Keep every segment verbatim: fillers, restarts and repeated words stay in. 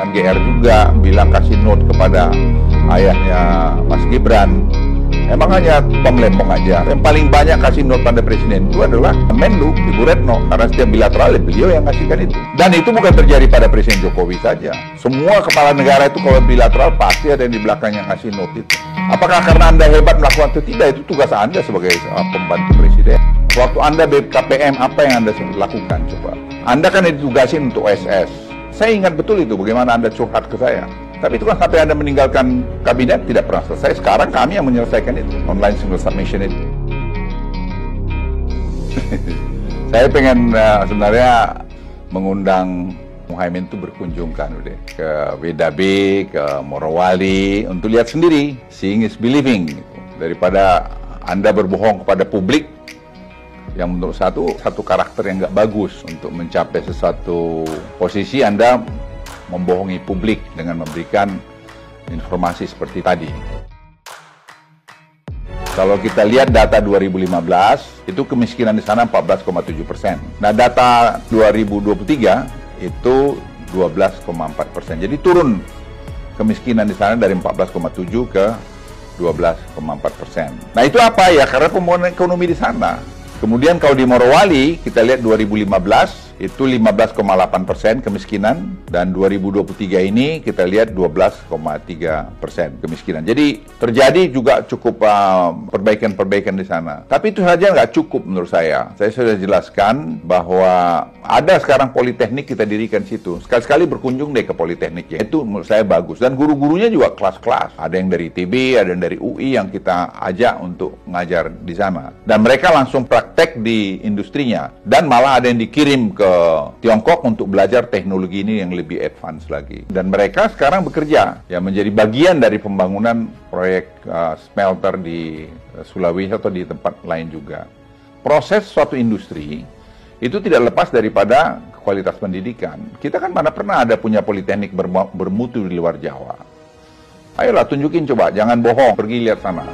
pasangan G R juga bilang kasih note kepada ayahnya Mas Gibran. Emang hanya Tom Lembong aja. Yang paling banyak kasih note pada presiden itu adalah Menlu, Ibu Retno. Karena setiap bilateral beliau yang ngasihkan itu. Dan itu bukan terjadi pada Presiden Jokowi saja. Semua kepala negara itu kalau bilateral pasti ada yang di belakangnya ngasih note itu. Apakah karena Anda hebat melakukan itu? Tidak, itu tugas Anda sebagai uh, pembantu presiden. Waktu Anda B K P M, apa yang Anda lakukan coba? Anda kan ditugasin untuk O S S. Saya ingat betul itu, bagaimana Anda curhat ke saya. Tapi itu kan sampai Anda meninggalkan kabinet tidak pernah selesai. Sekarang kami yang menyelesaikan itu, online single submission itu. Saya pengen uh, sebenarnya mengundang Muhaimin itu berkunjung kan udah ke Wedabe, ke Morowali untuk lihat sendiri, seeing is believing gitu. Daripada Anda berbohong kepada publik yang menurut satu satu karakter yang nggak bagus untuk mencapai sesuatu posisi. Anda membohongi publik dengan memberikan informasi seperti tadi. Kalau kita lihat data dua ribu lima belas, itu kemiskinan di sana empat belas koma tujuh persen. Nah, data dua ribu dua puluh tiga itu dua belas koma empat persen. Jadi turun kemiskinan di sana dari empat belas koma tujuh ke dua belas koma empat persen. Nah, itu apa ya? Karena pembangunan ekonomi di sana. Kemudian kalau di Morowali, kita lihat dua ribu lima belas, itu lima belas koma delapan persen kemiskinan, dan dua ribu dua puluh tiga ini kita lihat dua belas koma tiga persen kemiskinan. Jadi terjadi juga cukup perbaikan-perbaikan uh, di sana. Tapi itu saja nggak cukup menurut saya. Saya sudah jelaskan bahwa ada sekarang politeknik kita dirikan situ. Sekali-sekali berkunjung deh ke politekniknya. Itu menurut saya bagus. Dan guru-gurunya juga kelas-kelas. Ada yang dari I T B, ada yang dari U I yang kita ajak untuk ngajar di sana. Dan mereka langsung praktek di industrinya. Dan malah ada yang dikirim ke Tiongkok untuk belajar teknologi ini yang lebih advance lagi. Dan mereka sekarang bekerja ya menjadi bagian dari pembangunan proyek uh, smelter di uh, Sulawesi atau di tempat lain juga. Proses suatu industri itu tidak lepas daripada kualitas pendidikan. Kita kan mana pernah ada punya politeknik bermutu di luar Jawa. Ayolah tunjukin coba, jangan bohong, pergi lihat sana.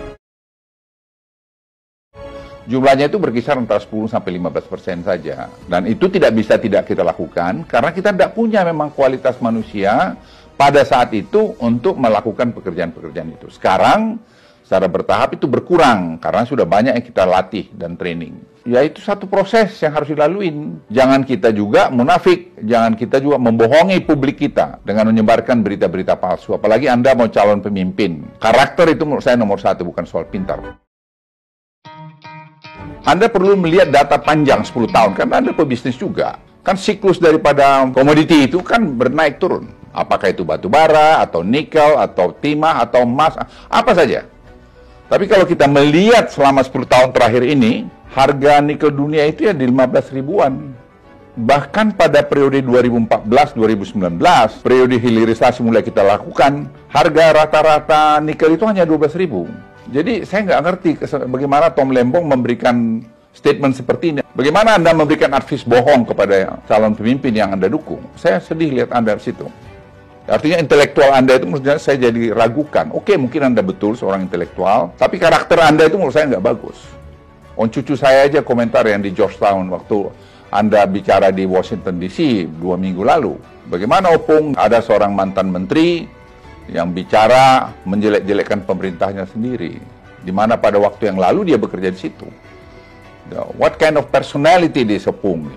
Jumlahnya itu berkisar antara sepuluh sampai lima belas persen saja. Dan itu tidak bisa tidak kita lakukan karena kita tidak punya memang kualitas manusia pada saat itu untuk melakukan pekerjaan-pekerjaan itu. Sekarang secara bertahap itu berkurang karena sudah banyak yang kita latih dan training. Ya itu satu proses yang harus dilaluin. Jangan kita juga munafik, jangan kita juga membohongi publik kita dengan menyebarkan berita-berita palsu. Apalagi Anda mau calon pemimpin. Karakter itu menurut saya nomor satu, bukan soal pintar. Anda perlu melihat data panjang sepuluh tahun, karena Anda pebisnis juga. Kan siklus daripada komoditi itu kan bernaik turun. Apakah itu batu bara, atau nikel, atau timah, atau emas, apa saja. Tapi kalau kita melihat selama sepuluh tahun terakhir ini, harga nikel dunia itu ya di lima belas ribuan. Bahkan pada periode dua ribu empat belas sampai dua ribu sembilan belas, periode hilirisasi mulai kita lakukan, harga rata-rata nikel itu hanya dua belas ribu. Jadi saya nggak ngerti bagaimana Tom Lembong memberikan statement seperti ini. Bagaimana Anda memberikan advies bohong kepada calon pemimpin yang Anda dukung? Saya sedih lihat Anda di situ. Artinya intelektual Anda itu menurut saya jadi ragukan. Oke, mungkin Anda betul seorang intelektual, tapi karakter Anda itu menurut saya nggak bagus. On cucu saya aja komentar yang di Georgetown waktu Anda bicara di Washington D C dua minggu lalu. Bagaimana Opung ada seorang mantan menteri yang bicara menjelek-jelekkan pemerintahnya sendiri, di mana pada waktu yang lalu dia bekerja di situ. What kind of personality this Opung?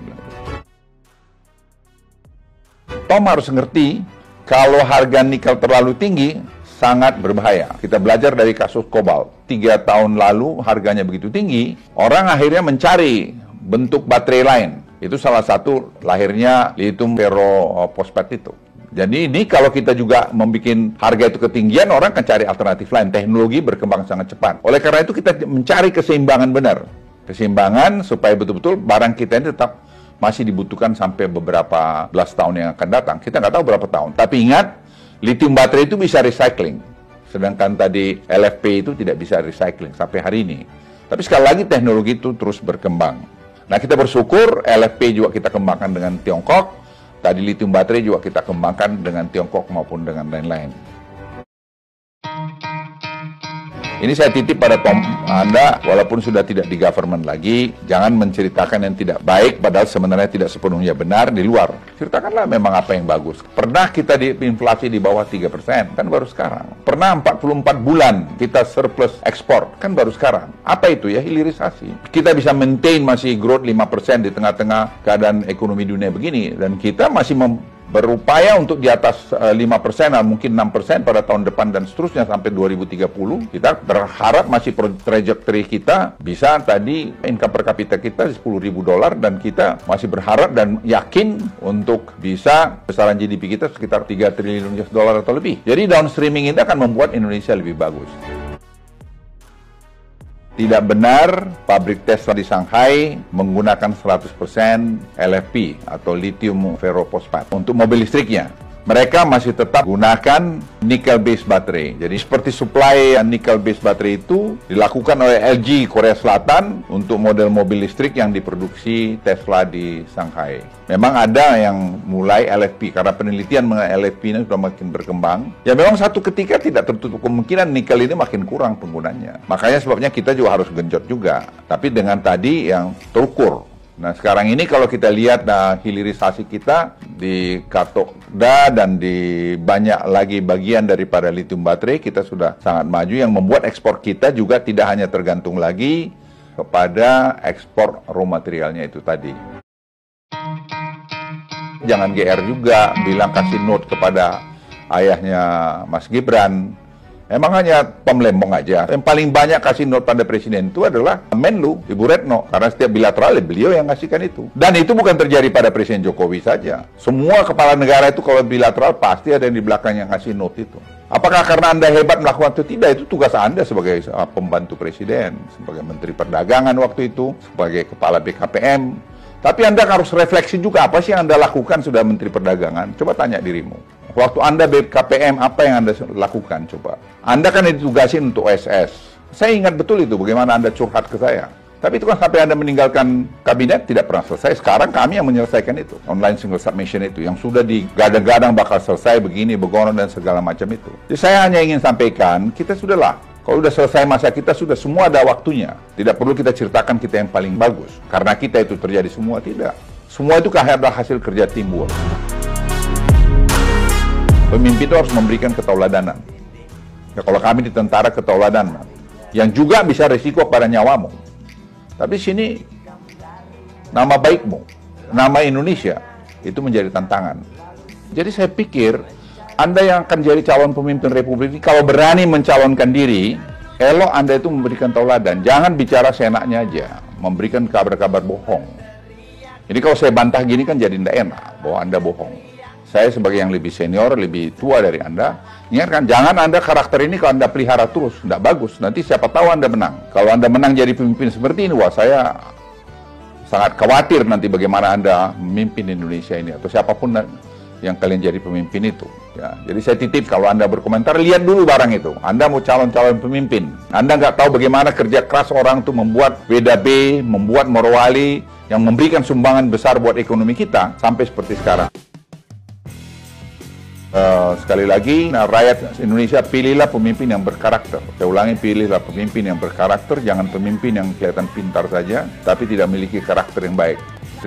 Tom harus ngerti, kalau harga nikel terlalu tinggi, sangat berbahaya. Kita belajar dari kasus kobalt. Tiga tahun lalu harganya begitu tinggi, orang akhirnya mencari bentuk baterai lain. Itu salah satu lahirnya lithium ferrophosphate itu. Jadi ini kalau kita juga membuat harga itu ketinggian, orang akan cari alternatif lain. Teknologi berkembang sangat cepat. Oleh karena itu kita mencari keseimbangan benar. Keseimbangan supaya betul-betul barang kita ini tetap masih dibutuhkan sampai beberapa belas tahun yang akan datang. Kita nggak tahu berapa tahun. Tapi ingat, lithium baterai itu bisa recycling. Sedangkan tadi L F P itu tidak bisa recycling sampai hari ini. Tapi sekali lagi teknologi itu terus berkembang. Nah kita bersyukur L F P juga kita kembangkan dengan Tiongkok. Tadi lithium baterai juga kita kembangkan dengan Tiongkok maupun dengan lain-lain. Ini saya titip pada Tom Anda, walaupun sudah tidak di government lagi, jangan menceritakan yang tidak baik, padahal sebenarnya tidak sepenuhnya benar di luar. Ceritakanlah memang apa yang bagus. Pernah kita di inflasi di bawah tiga persen, kan baru sekarang. Pernah empat puluh empat bulan kita surplus ekspor, kan baru sekarang. Apa itu ya? Hilirisasi. Kita bisa maintain masih growth lima persen di tengah-tengah keadaan ekonomi dunia begini, dan kita masih mem berupaya untuk di atas uh, lima persen, mungkin enam persen pada tahun depan dan seterusnya sampai dua ribu tiga puluh. Kita berharap masih trajectory kita bisa tadi income per kapita kita sepuluh ribu dolar, dan kita masih berharap dan yakin untuk bisa besaran G D P kita sekitar tiga triliun U S dollar atau lebih. Jadi downstreaming ini akan membuat Indonesia lebih bagus. Tidak benar pabrik Tesla di Shanghai menggunakan seratus persen L F P atau lithium ferrofosfat untuk mobil listriknya. Mereka masih tetap gunakan nickel-based baterai. Jadi seperti supply nickel-based baterai itu dilakukan oleh L G Korea Selatan untuk model mobil listrik yang diproduksi Tesla di Shanghai. Memang ada yang mulai L F P, karena penelitian mengenai L F P ini sudah makin berkembang. Ya memang satu ketika tidak tertutup kemungkinan nikel ini makin kurang penggunanya. Makanya sebabnya kita juga harus genjot juga. Tapi dengan tadi yang terukur. Nah sekarang ini kalau kita lihat nah, hilirisasi kita di katoda dan di banyak lagi bagian daripada lithium baterai, kita sudah sangat maju, yang membuat ekspor kita juga tidak hanya tergantung lagi kepada ekspor raw materialnya itu tadi. Jangan G R juga bilang kasih note kepada ayahnya Mas Gibran. Emang hanya pemlembong aja. Yang paling banyak kasih note pada presiden itu adalah Menlu, Ibu Retno. Karena setiap bilateral beliau yang ngasihkan itu. Dan itu bukan terjadi pada Presiden Jokowi saja. Semua kepala negara itu kalau bilateral pasti ada yang di belakang yang ngasih note itu. Apakah karena Anda hebat melakukan itu? Tidak, itu tugas Anda sebagai pembantu presiden, sebagai Menteri Perdagangan waktu itu, sebagai Kepala B K P M. Tapi Anda harus refleksi juga, apa sih yang Anda lakukan sudah Menteri Perdagangan? Coba tanya dirimu. Waktu Anda B K P M, apa yang Anda lakukan? Coba. Anda kan ditugasin untuk O S S. Saya ingat betul itu, bagaimana Anda curhat ke saya. Tapi itu kan sampai Anda meninggalkan kabinet, tidak pernah selesai. Sekarang kami yang menyelesaikan itu. Online single submission itu, yang sudah digadang-gadang bakal selesai begini, begono, dan segala macam itu. Jadi saya hanya ingin sampaikan, kita sudahlah. Kalau sudah selesai masa kita, sudah semua ada waktunya. Tidak perlu kita ceritakan kita yang paling bagus. Karena kita itu terjadi semua, tidak. Semua itu adalah hasil kerja teamwork. Pemimpin itu harus memberikan ketauladanan. Ya, kalau kami di tentara ketauladanan, yang juga bisa risiko pada nyawamu. Tapi sini, nama baikmu, nama Indonesia, itu menjadi tantangan. Jadi saya pikir, Anda yang akan jadi calon pemimpin Republik ini, kalau berani mencalonkan diri, elok Anda itu memberikan tauladan. Jangan bicara seenaknya aja, memberikan kabar-kabar bohong. Jadi kalau saya bantah gini kan jadi tidak enak, bahwa Anda bohong. Saya sebagai yang lebih senior, lebih tua dari Anda, ingatkan, jangan Anda karakter ini kalau Anda pelihara terus, tidak bagus. Nanti siapa tahu Anda menang. Kalau Anda menang jadi pemimpin seperti ini, wah saya sangat khawatir nanti bagaimana Anda memimpin Indonesia ini, atau siapapun yang kalian jadi pemimpin itu. Ya, jadi saya titip kalau Anda berkomentar, lihat dulu barang itu. Anda mau calon-calon pemimpin. Anda nggak tahu bagaimana kerja keras orang itu membuat W D B, membuat Morowali, yang memberikan sumbangan besar buat ekonomi kita, sampai seperti sekarang. Uh, sekali lagi, nah, rakyat Indonesia, pilihlah pemimpin yang berkarakter. Saya ulangi, pilihlah pemimpin yang berkarakter, jangan pemimpin yang kelihatan pintar saja, tapi tidak memiliki karakter yang baik.